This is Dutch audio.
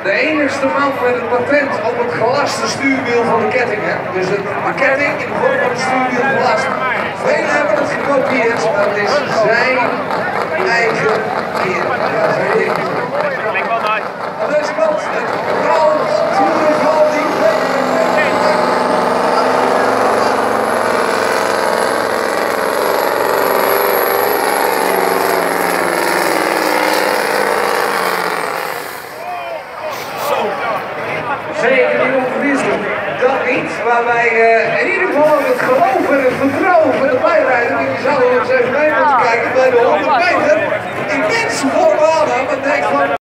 de enigste man met het patent op het gelaste stuurwiel van de ketting. Hè? Dus de ketting in de vorm van het stuurwiel gelast. Velen hebben het gekopieerd, maar het is zijn eigen keer. Ja, zijn ding. Aan deze kant het goud van die zeker niet onverwisselijk. Dat niet, maar wij in ieder geval het geloof en het vertrouwen van de bijrijder. Die zouden we eens even mee moeten kijken bij de 100 meter. Immens voorbaan, maar denk van...